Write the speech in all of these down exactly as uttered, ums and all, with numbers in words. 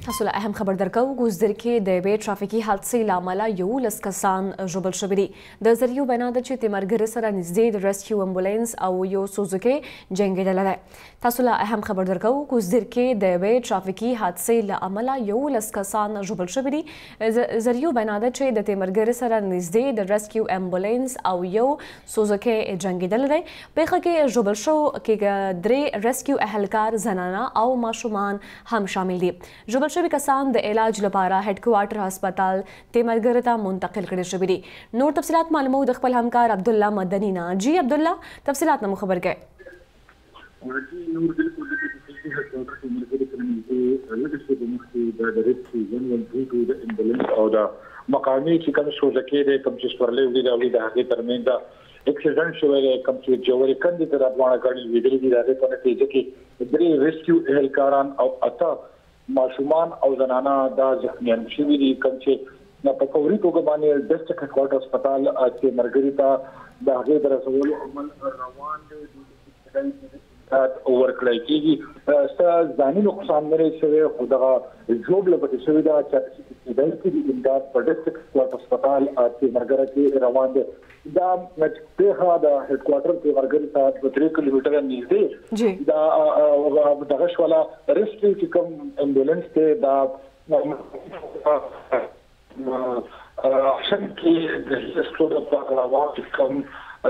تاسو له اهم خبر درکو ګوزدر کې د یوې ټرافیکي حادثې له امله یولس کسان ژوبل شوي دي. د ذریعو بیان ده چې تیمرګرې سره نږدې د ریسکیو امبولانس او یو سوزوکی جنګېدلی دی. تاسو له اهم خبر درکو ګوزدر کې د یوې ټرافیکي حادثې له امله یولس کسان ژوبل شوي دي. ذریعو بیان ده چې د تیمرګرې سره نږدې د ریسکیو امبولانس او یو سوزوکی جنګېدلی دی. پیښه کې ژوبل شوو کې درې ریسکیو اهلکار زنانه او ماشومان هم شامل دي. ژوبل شوي کسان د علاج لپاره هډ کوارټر هسپتال تیمرګرې ته منتقل کړي شوي دي. نور تفصیلات معلومو د خپل همکار عبدالله مدني نه. جی عبدالله، تفصیلات نه مو خبر کړئ. او د مقامي چې کوم سوزکې دی کوم چې سورلۍ وي د هغې د هغې ترمنځ د اکسیډنټ شوی دی کوم چې جوړې کندې ته دا دواړه ګاډي لوېدلې دي. د هغې په نتیجه کې درې ریسکیو اهلکاران او اته ماشومان او زنانه دا زخمیان شوي دي. کوم چې په فوري توګه باندې ډسټرکټ هډ کوارټر هسپتال تیمرګرې ته د هغې د رسولو عمل روان دی. ورکړی کېږي څه ځاني نقصان نه دی شوی، خو دغه ژوبله پکې شوې ده چې کېدای شي د امداد په ډسټرکټ هډ کوارټر هسپتال تیمرګره کې روان دی. دا پیښه د هډ کوارټر تیمرګرې ته دوه درې کیلومتره نږدې دا دغه شوله ریسکیو چې کوم امبولانس دی دا اکشن کې د هیڅ لپاره روان چې کوم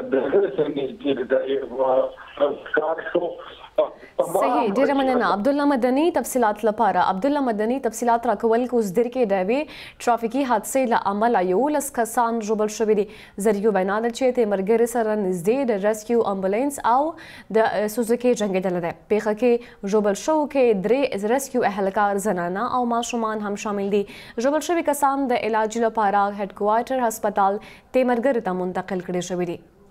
صحیح، ډیره مننه عبدالله مدني تفصیلات لپاره. عبدالله مدني تفصیلات راکول ګوزدر کې د یوې ټرافیکي حادثې له امله یولس کسان ژوبل شوي دي. ذریعو بیان ده چې تیمرګرې سره نږدې د ریسکیو امبولانس او د سوزوکی جنګېدلی دی. پیښه کې ژوبل شوو کې درې ریسکیو اهلکار زنانه او ماشومان هم شامل دي. ژوبل شوي کسان د علاج لپاره هډ کوارټر هسپتال تیمرګرې ته منتقل کړي شوي دي.